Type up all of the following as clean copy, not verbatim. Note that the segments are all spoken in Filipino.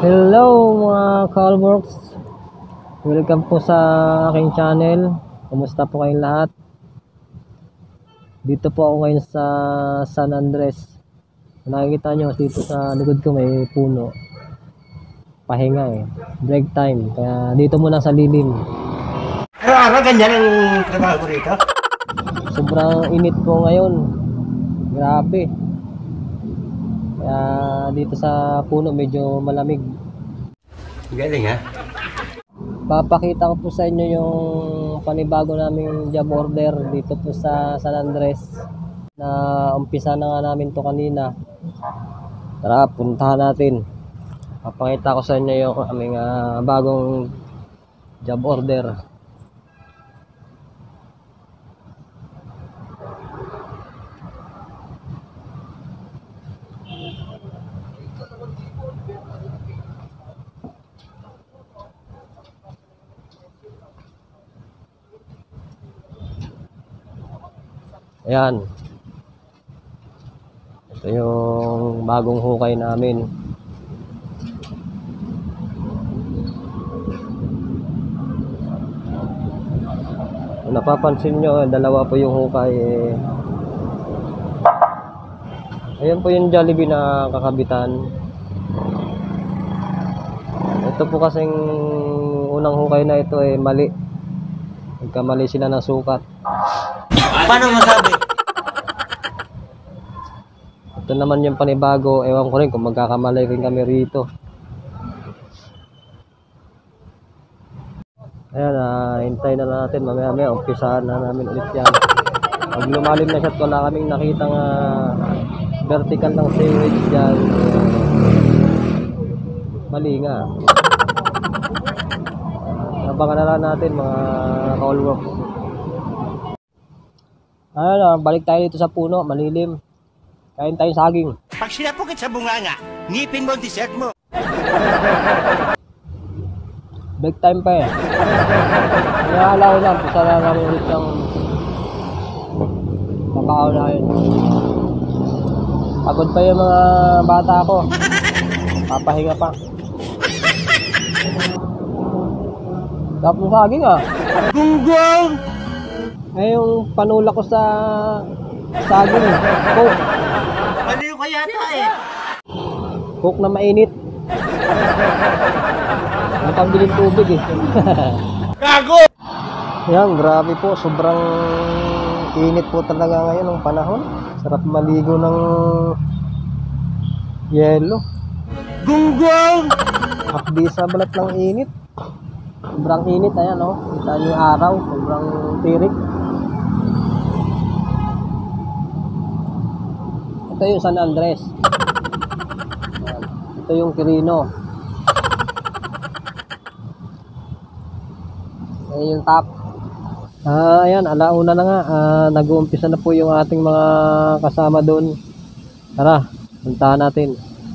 Hello mga Callworks, welcome po sa aking channel. Kumusta po kayong lahat? Dito po ako ngayon sa San Andres. Kung nakikita nyo dito sa likod ko may puno. Pahinga break time. Kaya dito muna sa lilim. Araw-araw ganyan ang trabaho ko rito? Sobrang init po ngayon. Grabe. Kaya dito sa puno medyo malamig. Galing ha? Papakita ko po sa inyo yung panibago naming job order dito po sa San Andres na umpisa na nga namin to kanina. Tara, puntahan natin. Papakita ko sa inyo yung aming bagong job order. Ayan. Ito yung bagong hukay namin. Kung napapansin nyo, dalawa po yung hukay Ayan po yung Jollibee na kakabitan. Ito po kasing unang hukay na ito mali. Nagkamali sila ng sukat. Paano masabi? Ito naman yung panibago. Ewan ko rin kung magkakamali rin kami rito. Ayan, hintay na natin. Mamaya umpisahan na namin ulit yan. Pag lumalim na siya at wala kaming nakitang vertical ng sewage dyan, mali nga. Abangan na lang natin mga Callworks. Balik tayo dito sa puno, malilim. Kain tayong saging. Pag sinapukit sa bunganga, ngipin mo ang dessert mo. Break time pa Kaya alaw lang, pisa na namin ulit yung trabaho na yun. Pagod pa yung mga bata ko. Papahinga pa. Sarap ng saging Gunggong! yung panula ko sa saging. Coke. Baliw ka yata Coke na mainit. May pambiling tubig Gago! Yan, grabe po. Sobrang init po talaga ngayon ng panahon. Sarap maligo ng yelo. Gunggong! Hapdi sa balat ng init. Sobrang init, ayan kita niyo yung araw. Sobrang tirik. Ito yung San Andres. Ayan. Ito yung Quirino. Ayan yung top. Ayan, alauna na nga. Nag-uumpisa na po yung ating mga kasama doon. Tara, puntahan natin.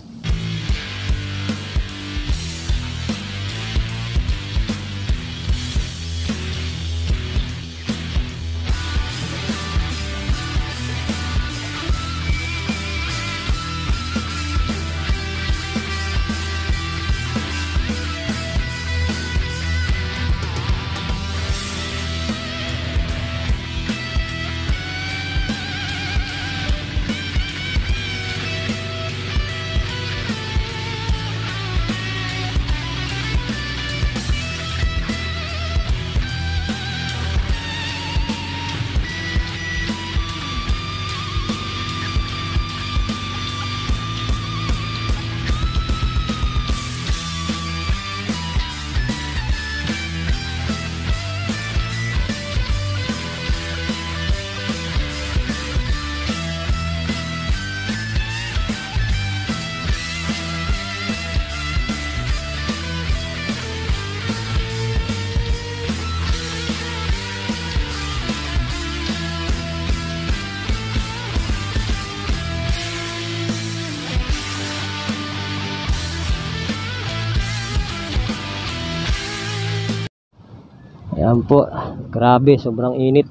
Ayan po, grabe, sobrang init.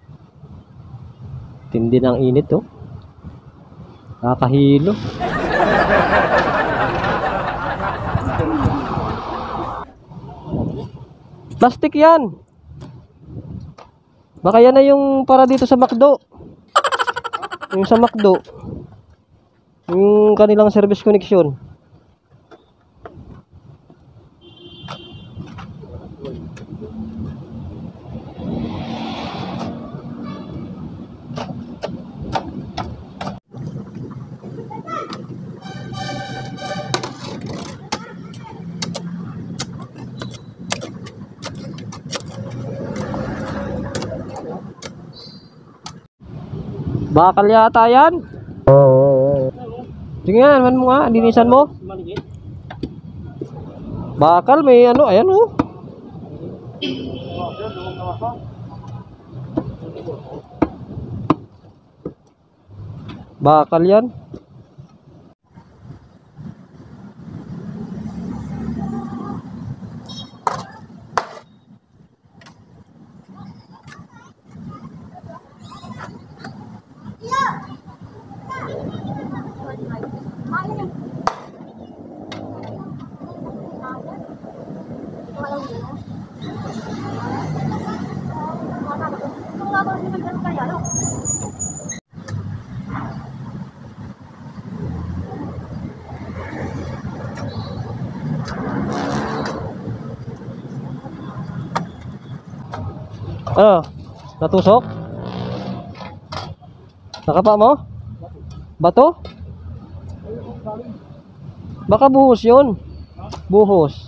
Tindi ng init Nakakahilo. Plastic yan. Baka yan na yung para dito sa McDo. Yung sa McDo. Yung kanilang service connection. Bakal yata yan. Sige nga, naman mo nga, linisan mo. Bakal, may ano, ayan oh. Bakal yan. Ano? Natusok? Nakapa mo? Bato? Baka buhos yun. Buhos.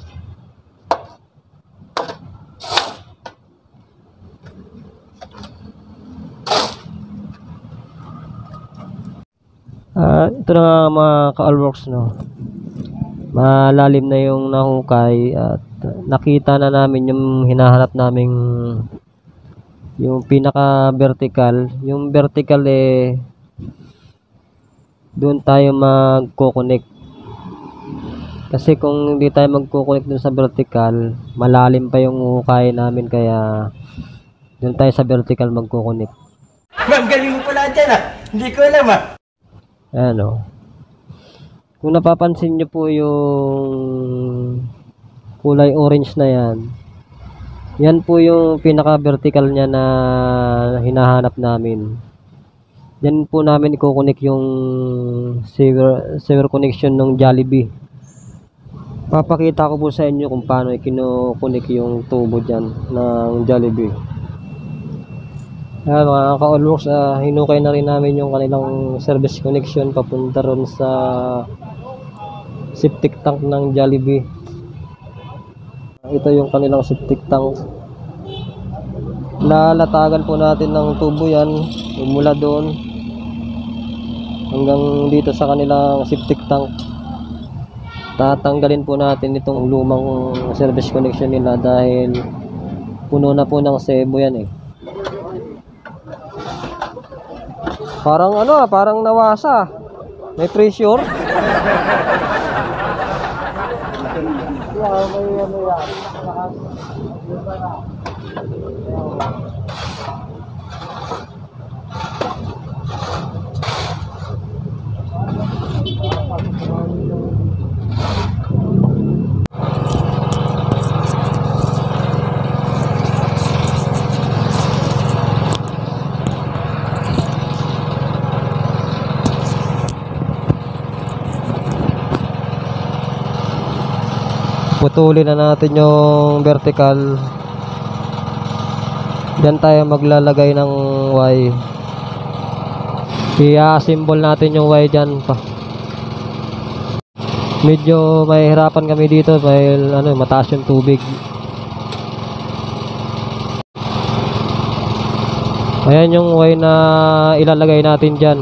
Ito na nga mga ka-allworks, no. Malalim na yung nahukay at nakita na namin yung hinahanap naming yung pinaka vertical. Yung vertical doon tayo magko-connect. Kasi kung hindi tayo magko-connect doon sa vertical, malalim pa yung hukay namin, kaya doon tayo sa vertical magko-connect. Ma'am, galing mo pala dyan ah. Hindi ko alam ah. Ayan o. Kung napapansin nyo po yung kulay orange na yan, yan po yung pinaka vertical nya na hinahanap namin. Yan po namin i-connect yung server connection ng Jollibee. Papakita ko po sa inyo kung paano i-connect yung tubo dyan ng Jollibee. Ayan mga ka-allworks, hinukay na rin namin yung kanilang service connection papunta ron sa septic tank ng Jollibee. Ito yung kanilang septic tank. Lalatagan po natin ng tubo yan mula doon hanggang dito sa kanilang septic tank. Tatanggalin po natin itong lumang service connection nila dahil puno na po ng sebo yan eh. Parang ano, parang nawasa. May pressure. Putulin na natin yung vertical. Diyan tayo maglalagay ng Y. I-assemble natin yung Y dyan pa. Medyo mahirapan kami dito dahil ano, mataas yung tubig. Ayan yung Y na ilalagay natin dyan.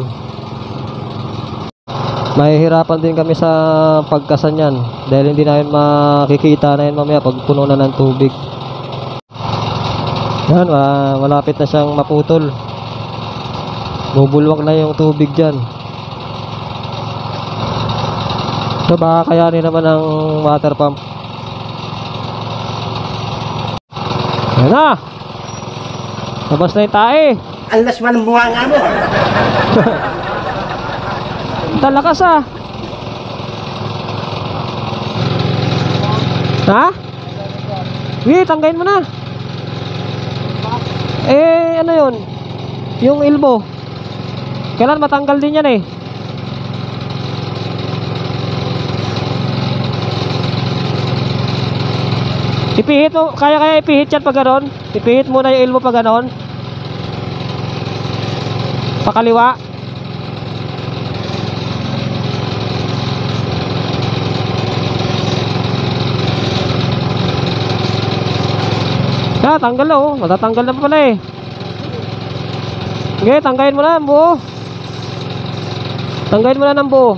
Mahihirapan din kami sa pagkasan yan dahil hindi namin makikita na yan mamaya pag puno na ng tubig. Yan, malapit na siyang maputol. Bubulwak na yung tubig dyan. So baka kayanin naman ang water pump. Yan na, labas na yung tae. Alas man ang bunga nga mo. Talakas ah. Ha? Sige, tanggayin mo na. Eh, ano yun? Yung elbow. Kailan matanggal din yan eh. Ipihit mo, kaya ipihit yan pag ganon. Ipihit muna yung elbow pag ganon. Pakaliwa. Tanggal na oh. Matatanggal na pa pala eh. Okay, tanggalin mo na ang buo. Tanggalin mo na ng buo.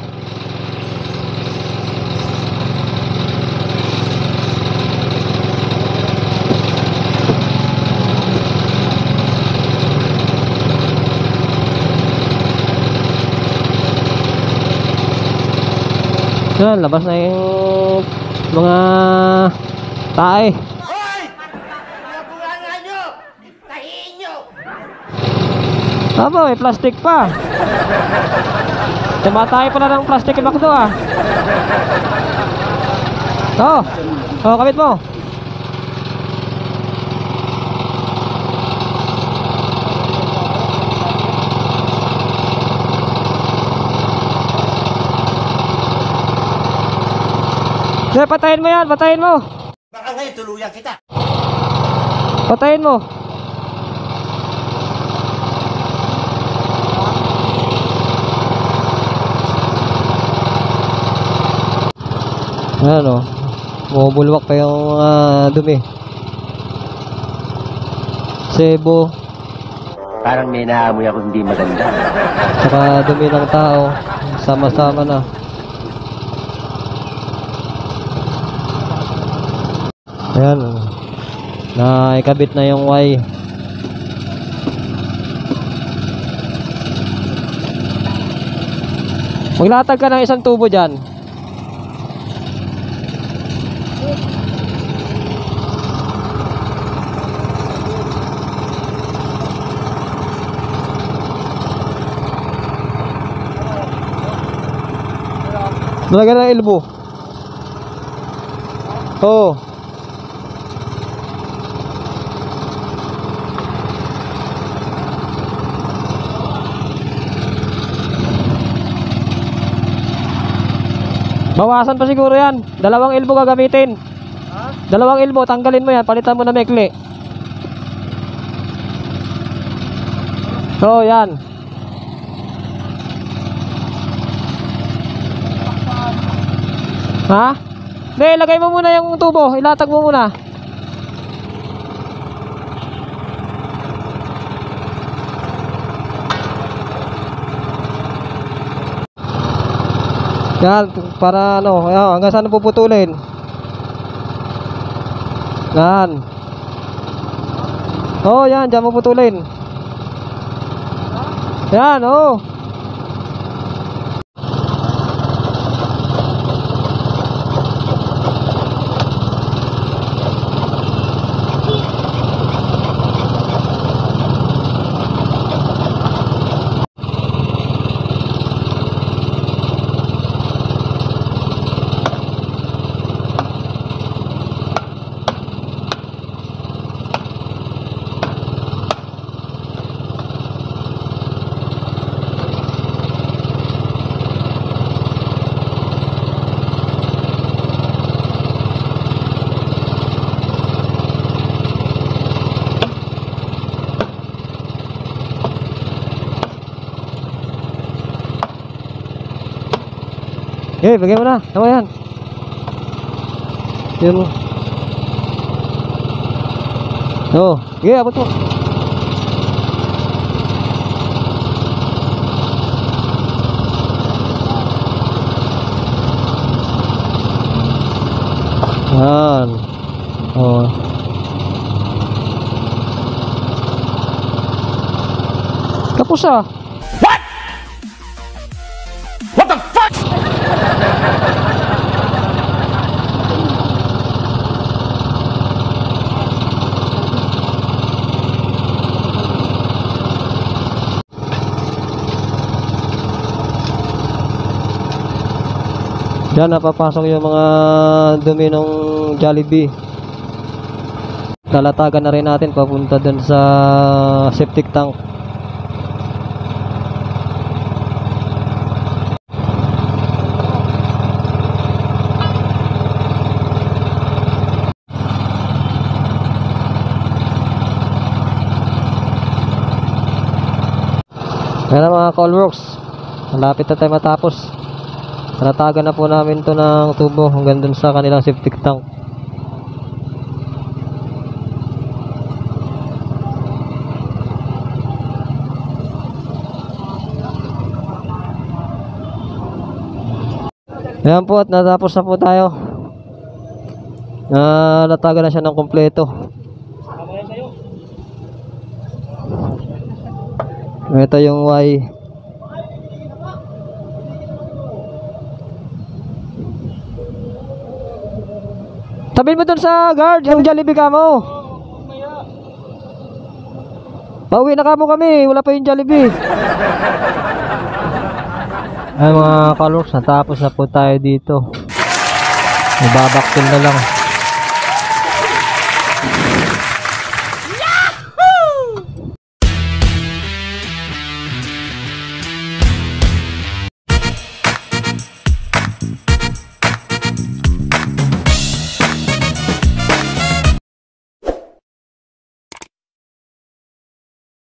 Yan, labas na yung mga tae. Tama, may plastic pa. Tumatay pala ng plastic yung bakdo ah. Kabit mo. Sige, patayin mo yan, patayin mo. Baka ngayon tuluyan kita. Patayin mo. Ayan o, bumubulwak pa yung dumi. Sebo. Parang may naamoy ako hindi maganda. Saka dumi ng tao. Sama-sama na. Ayan. Naikabit na yung Y. Maglatag ka ng isang tubo dyan. Malagyan ng elbow. Oo. Bawasan pa siguro yan. Dalawang elbow gagamitin. Dalawang elbow, tanggalin mo yan. Palitan mo na mekli. Oo, yan. Ha? Hindi, ilagay mo muna yung tubo. Ilatag mo muna. Yan, para ano, hanggang saan puputulin. Yan. Oh, yan, diyan mo putulin. Yan, oh. Bagaimana? Tama yan. Yan mo. Oh, abot mo. Yan. Oh. Kapos ah. Diyan napapasok yung mga dumi ng Jollibee. Lalatagan na rin natin papunta dun sa septic tank. Ayan na mga Colworks, malapit na tayo matapos. Nalatagan na po namin to ng tubo hanggang dun sa kanilang septic tank. Ayan po at natapos na po tayo. Nalatagan na siya ng kompleto. Ito yung Y. Tabi mo dun sa guard, yung Jollibee ka mo. Pauwi na kamo kami, wala pa yung Jollibee. Ay mga kalors, natapos na po tayo dito. Ibabaktil na lang.